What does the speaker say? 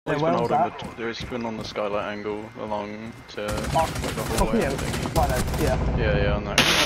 There's where been was holding that? there's been on the skylight angle along to Oh, like the top hallway. here. I think. Right there, yeah. Yeah, on that.